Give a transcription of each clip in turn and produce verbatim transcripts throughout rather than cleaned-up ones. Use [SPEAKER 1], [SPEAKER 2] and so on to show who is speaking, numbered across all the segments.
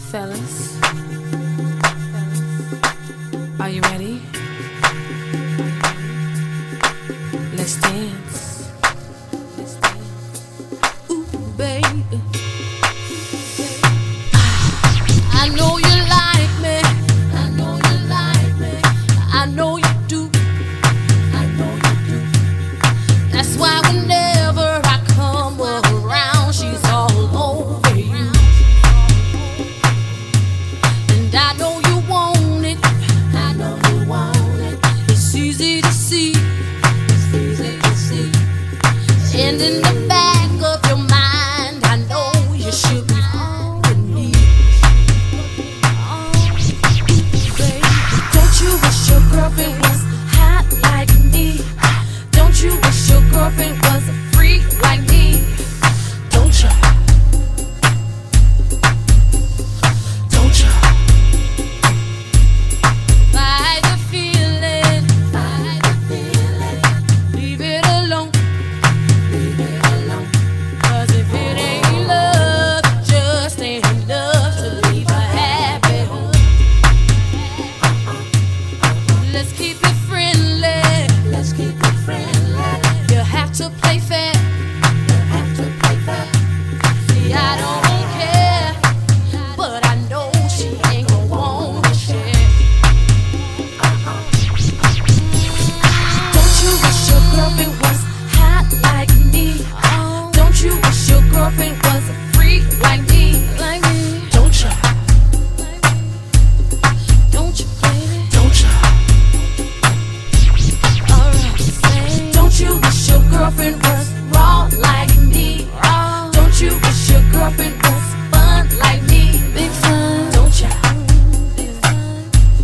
[SPEAKER 1] Fellas, are you ready? Let's dance. Let's dance. Ooh, baby. I know you like me. I know you like me. I know you do. I know you do. That's why whenever I come around, she's all over you. And I know you want it. I know you want it. It's easy to see. It's easy to see. And in the back of your mind, I know you should be following me. Oh, baby, don't you wish your girlfriend was hot like me? Don't you wish your girlfriend was a freak like me? Don't you? Don't you? Fight the feeling, fight the feeling. Leave it alone, leave it alone. 'Cause if it ain't love, it just ain't enough to leave her happy home. Let's keep it friendly, let's keep it friendly. You have to play fair, you have to play fair. See, I don't care, but I know she ain't gonna want to share. Don't you wish your girlfriend was hot like me? Don't you wish your girlfriend was a freak like me? Like me? Don't you? Don't you, baby? Don't you? Alright, say. Don't you wish your girlfriend was raw like me? Don't you wish your girlfriend was fun like me? Big fun. Don't you? Big fun.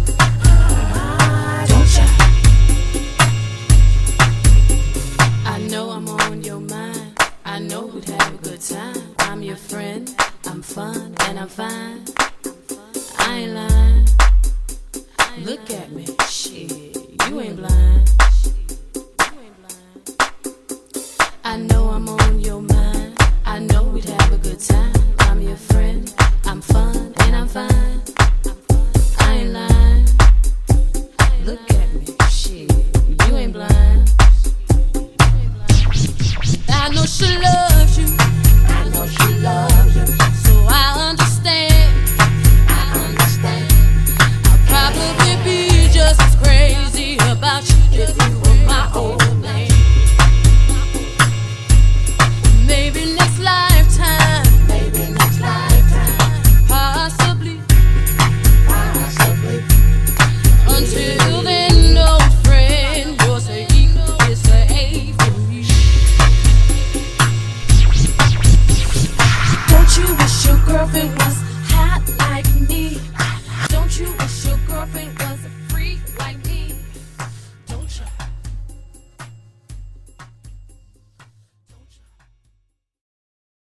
[SPEAKER 1] Don't you? I know I'm on your mind. I know we'd have a good time. I'm your friend. I'm fun and I'm fine. I ain't lying. Look at me. Shit, you ain't blind.